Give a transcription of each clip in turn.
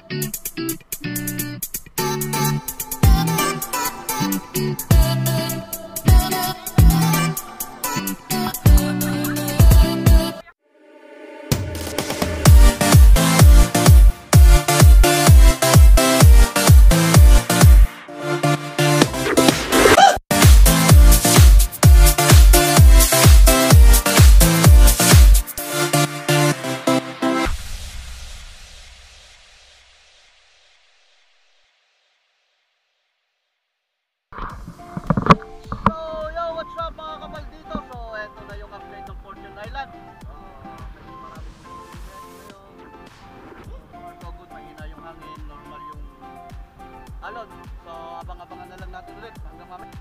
alon. So abang-abangan na lang natin ulit hanggang mamaya.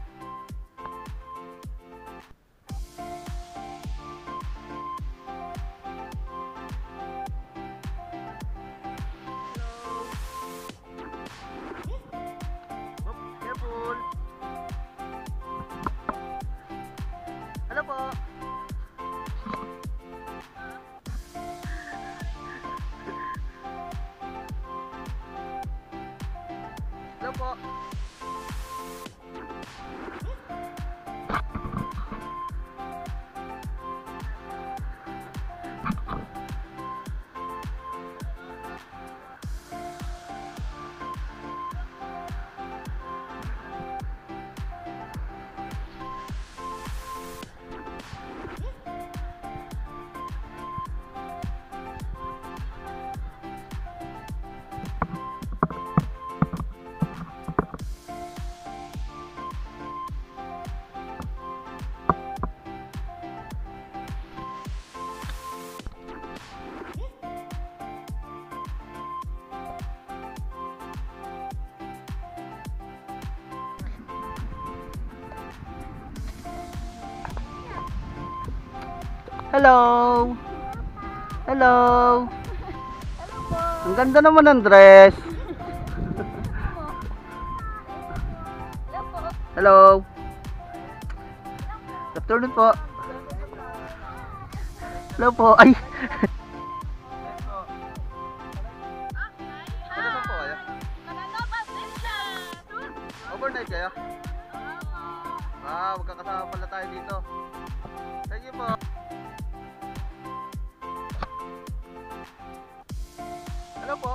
Hello po. Hello po. Hello. Hello. Hello po. Ang ganda naman ng dress. Hello po. Hello. Good afternoon po. Hello po. Ay. Overnight kayo? Magkakasama pala tayo dito. Thank you po. Hello po.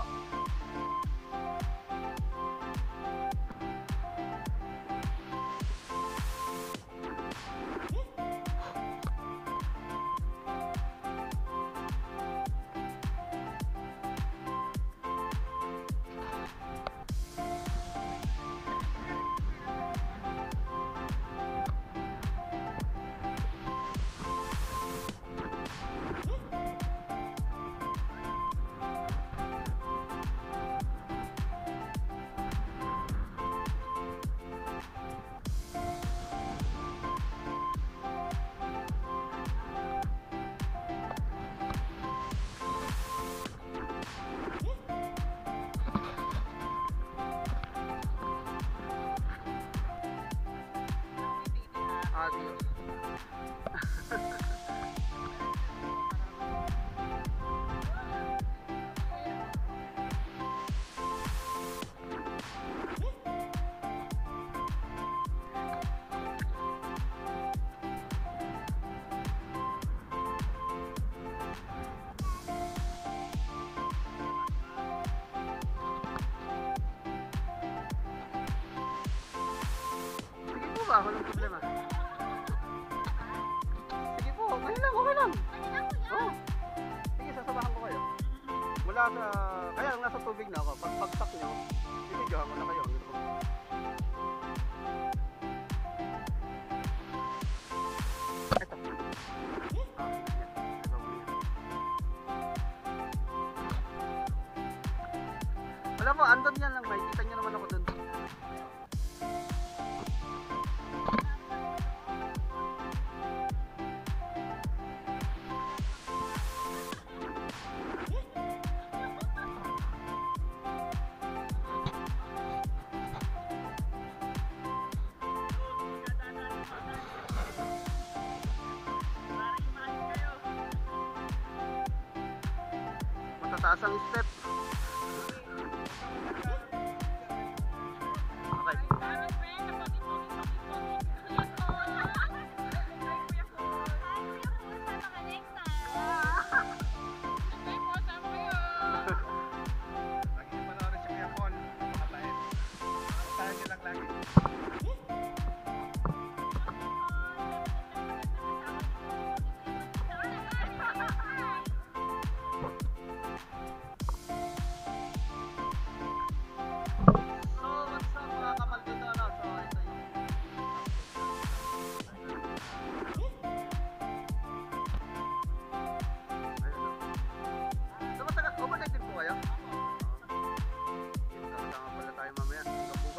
Adios. Sige po ba? Walang problema. Sige po, okay lang, okay lang. Oh. Sige, sasabahan ko kayo. Mula sa, kaya nasa tubig na ako. Pag pagsak nyo, bibidyohan ko na kayo. Ito. Wala po, andun yan lang. Makikita nyo naman ako dun. Matataas ang step.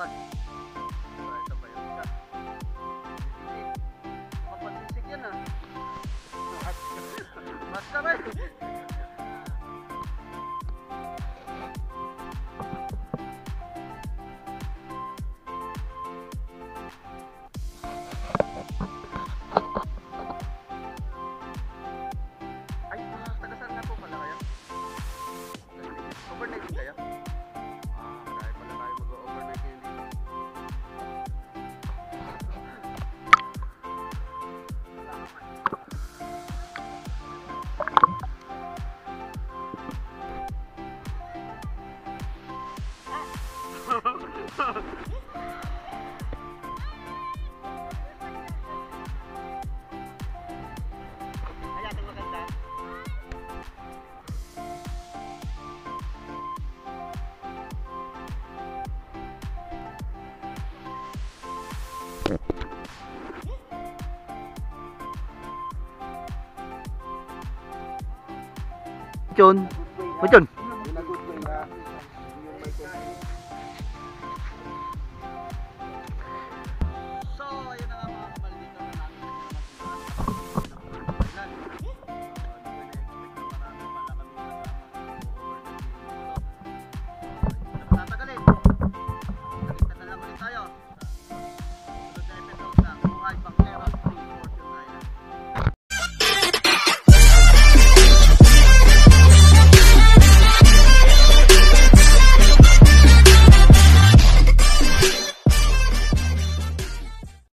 bukas. Ito pa yung isa. Makapansisig yan ah. Basta ba? Ay, taga-saan nga po pala kayo? Overnight din kayo? Marami pala tayo mag-overnight ngayon dito. Ay, ating maganda. Chon. Chon.